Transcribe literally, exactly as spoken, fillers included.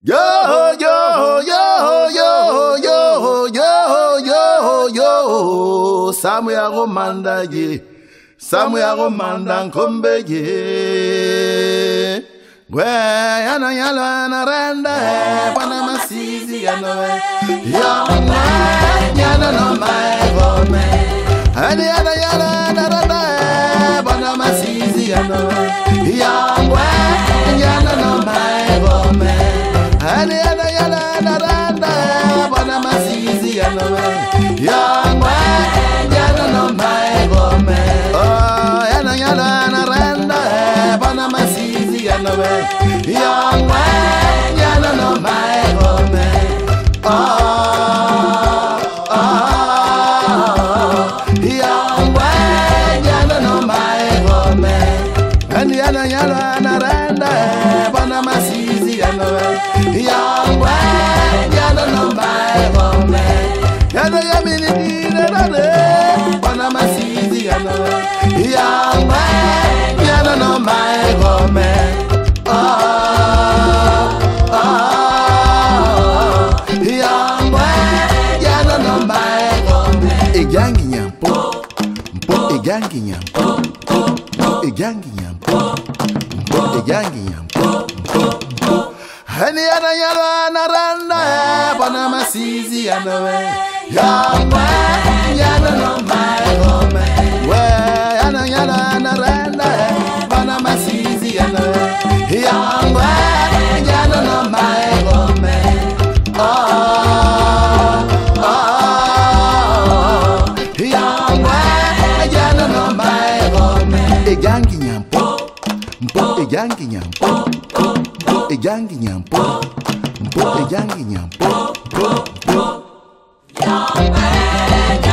Yo, yo, yo, yo, yo, yo, yo, yo, Samu ya romanda ye, Samu ya romanda nkombe ye. Gwe yana yana na renda, bana masizi yana we. Yo, yana no mai gome. Ani yana yana na renda, bana masizi yana we. Yo, yana no mai gome. Ani yana yana na renda, bana masizi yana we. Yo, yana no mai gome. Oh, yana yana na renda, bana masizi yana we. Young man, yana no mai gome. Oh, oh, young man, yana no mai gome. And yana yana na renda, bana masizi yana we. Young man, yana no mai gome. Yana yamini dina rade, bana masizi yana we. Young man, yana no mai gome. Oh, oh, young man, yana no mai gome. Egangi nyampo, mpo egangi nyampo, mpo egangi nyampo, mpo egangi nyampo, mpo mpo. Hani yana yana na randa, bana masizi yana we. Young man, yana no mai gome. We yana yana na randa, bana masizi yana we. Young man, yana no mai gome. Oh, oh, young man, yana no mai gome. Egangi nyampo, mpo egangi nyampo, mpo egangi nyampo, mpo egangi nyampo, mpo mpo. Young man.